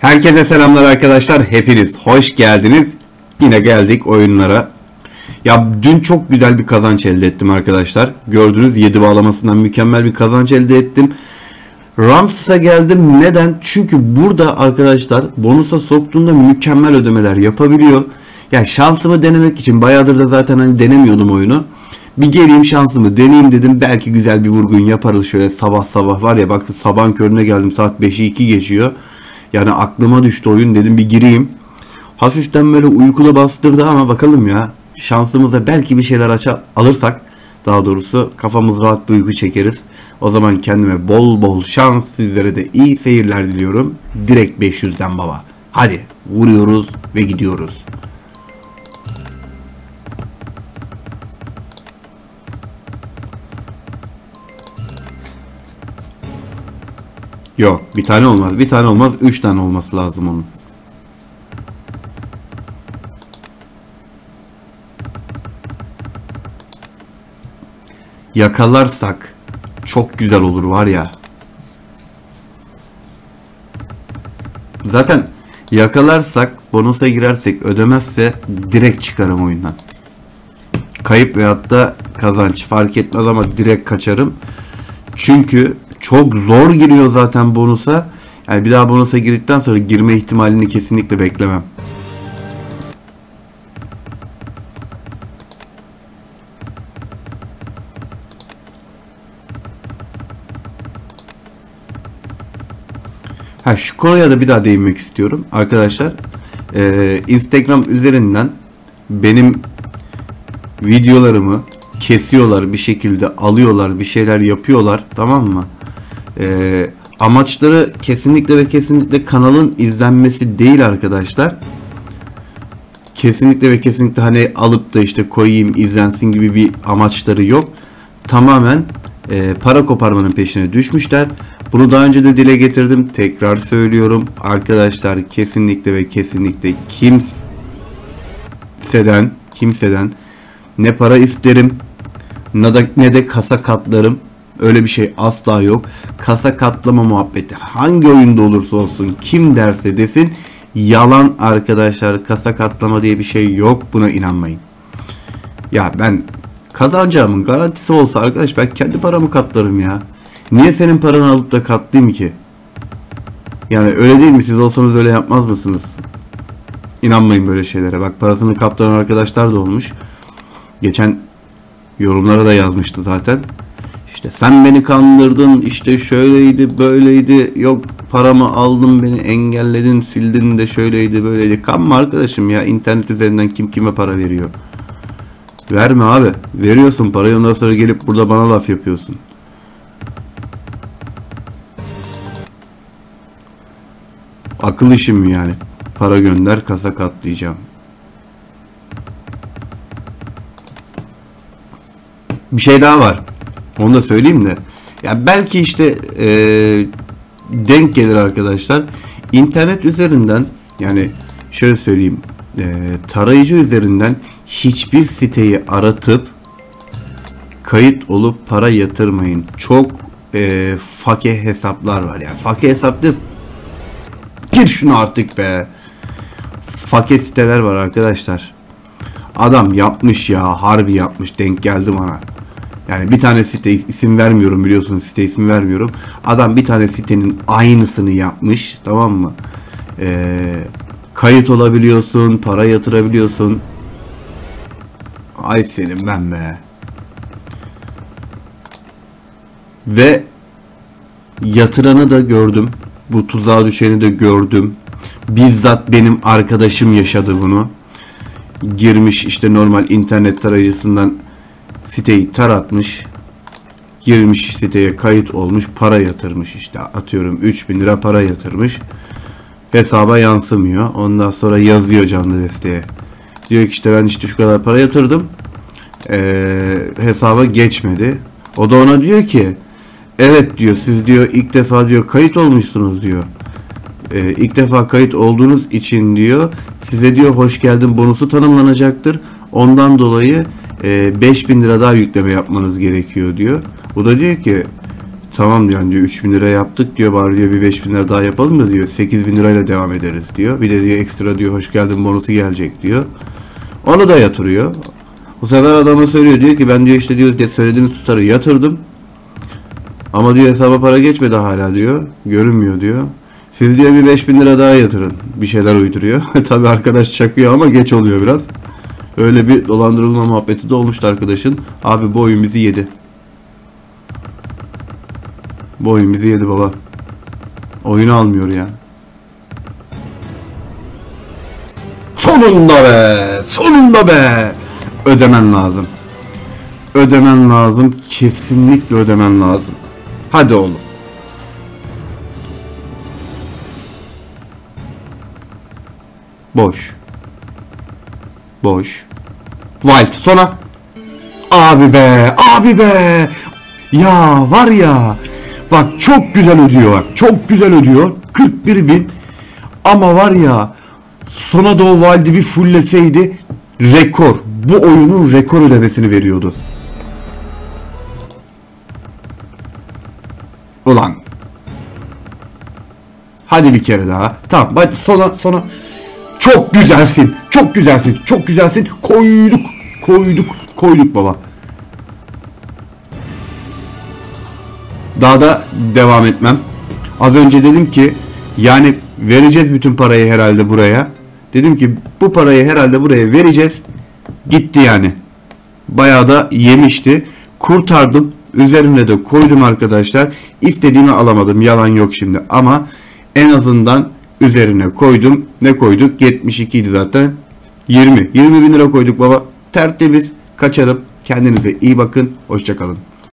Herkese selamlar arkadaşlar. Hepiniz hoş geldiniz. Yine geldik oyunlara. Ya dün çok güzel bir kazanç elde ettim arkadaşlar. Gördünüz 7 bağlamasından mükemmel bir kazanç elde ettim. Ramses'e geldim. Neden? Çünkü burada arkadaşlar bonusa soktuğunda mükemmel ödemeler yapabiliyor. Ya şansımı denemek için bayağıdır da zaten hani denemiyordum oyunu. Bir geleyim şansımı deneyeyim dedim. Belki güzel bir vurgun yaparız şöyle sabah sabah var ya, bak sabahın körüne geldim, saat 5'i 2 geçiyor. Yani aklıma düştü oyun, dedim bir gireyim. Hafiften böyle uykulu bastırdı ama bakalım ya. Şansımıza belki bir şeyler alırsak, daha doğrusu kafamız rahat bir uyku çekeriz. O zaman kendime bol bol şans, sizlere de iyi seyirler diliyorum. Direkt 500'den baba. Hadi vuruyoruz ve gidiyoruz. Yok, bir tane olmaz. Bir tane olmaz. 3 tane olması lazım onun. Yakalarsak çok güzel olur var ya. Zaten yakalarsak, bonusa girersek, ödemezse direkt çıkarım oyundan. Kayıp veyahut da kazanç fark etmez ama direkt kaçarım. Çünkü çok zor giriyor zaten bonusa. Yani bir daha bonusa girdikten sonra girme ihtimalini kesinlikle beklemem. Şu konuya da bir daha değinmek istiyorum arkadaşlar. Instagram üzerinden benim videolarımı kesiyorlar, bir şekilde alıyorlar, bir şeyler yapıyorlar, tamam mı? Amaçları kesinlikle ve kesinlikle kanalın izlenmesi değil arkadaşlar. Kesinlikle ve kesinlikle hani alıp da işte koyayım izlensin gibi bir amaçları yok. Tamamen para koparmanın peşine düşmüşler. Bunu daha önce de dile getirdim. Tekrar söylüyorum. Arkadaşlar kesinlikle ve kesinlikle kimseden ne para isterim ne de kasa katlarım. Öyle bir şey asla yok. Kasa katlama muhabbeti hangi oyunda olursa olsun, kim derse desin yalan arkadaşlar. Kasa katlama diye bir şey yok. Buna inanmayın. Ya ben kazanacağımın garantisi olsa arkadaş, ben kendi paramı katlarım ya. Niye senin paranı alıp da katlayayım ki? Yani öyle değil mi? Siz olsanız öyle yapmaz mısınız? İnanmayın böyle şeylere. Bak, parasını kaptıran arkadaşlar da olmuş. Geçen yorumlara da yazmıştı zaten. İşte sen beni kandırdın, işte şöyleydi böyleydi, yok paramı aldın, beni engelledin, sildin de şöyleydi böyleydi. Kanma arkadaşım ya, internet üzerinden kim kime para veriyor? Verme abi. Veriyorsun parayı, ondan sonra gelip burada bana laf yapıyorsun. Akıl işim mi yani? Para gönder, kasa katlayacağım. Bir şey daha var. Onu da söyleyeyim de. Ya belki işte denk gelir arkadaşlar. İnternet üzerinden, yani şöyle söyleyeyim. Tarayıcı üzerinden hiçbir siteyi aratıp kayıt olup para yatırmayın. Çok fake hesaplar var yani. Fake hesaplı, gir şunu artık be. Fake siteler var arkadaşlar. Adam yapmış ya, harbi yapmış, denk geldi bana. Yani bir tane site, isim vermiyorum biliyorsunuz, site ismi vermiyorum. Adam bir tane sitenin aynısını yapmış, tamam mı? Kayıt olabiliyorsun, para yatırabiliyorsun. Ay senin ben be. Ve yatıranı da gördüm. Bu tuzağa düşeni de gördüm. Bizzat benim arkadaşım yaşadı bunu. Girmiş işte normal internet tarayıcısından siteyi taratmış. Girmiş siteye, kayıt olmuş, para yatırmış, işte atıyorum 3000 lira para yatırmış. Hesaba yansımıyor. Ondan sonra yazıyor canlı desteğe. Diyor ki işte ben işte şu kadar para yatırdım. Hesaba geçmedi. O da ona diyor ki evet diyor, siz diyor ilk defa diyor kayıt olmuşsunuz diyor. İlk defa kayıt olduğunuz için diyor size diyor hoş geldin bonusu tanımlanacaktır. Ondan dolayı 5000 lira daha yükleme yapmanız gerekiyor diyor. O da diyor ki Tamam yani diyor 3.000 lira yaptık diyor, bari diyor bir 5.000 lira daha yapalım da diyor 8.000 lirayla devam ederiz diyor. Bir de diyor ekstra diyor hoş geldin bonusu gelecek diyor. Onu da yatırıyor. Bu sefer adama söylüyor, diyor ki ben diyor işte diyor söylediğiniz tutarı yatırdım. Ama diyor hesaba para geçmedi hala diyor. Görünmüyor diyor. Siz diyor bir 5.000 lira daha yatırın. Bir şeyler uyduruyor. Tabi arkadaş çakıyor ama geç oluyor biraz. Öyle bir dolandırılma muhabbeti de olmuştu arkadaşın. Abi bu oyun bizi yedi. Bu oyun bizi yedi baba. Oyunu almıyor ya. Sonunda be! Sonunda be! Ödemen lazım. Ödemen lazım. Kesinlikle ödemen lazım. Hadi oğlum. Boş. Boş. Wild sona. Abi be! Abi be! Ya var ya. Bak çok güzel ödüyor bak. Çok güzel ödüyor. 41.000. Ama var ya, sona da o Wild'i bir fulleseydi rekor. Bu oyunun rekor ödemesini veriyordu. Ulan. Hadi bir kere daha. Tamam. Hadi sona. Çok güzelsin. Çok güzelsin. Çok güzelsin. Koyduk baba. Daha da devam etmem. Az önce dedim ki yani vereceğiz bütün parayı herhalde buraya. Dedim ki bu parayı herhalde buraya vereceğiz. Gitti yani. Bayağı da yemişti. Kurtardım. Üzerine de koydum arkadaşlar. İstediğimi alamadım. Yalan yok şimdi. Ama en azından üzerine koydum. Ne koyduk? 72 idi zaten. 20 bin lira koyduk baba. Tertemiz. Kaçarım. Kendinize iyi bakın. Hoşça kalın.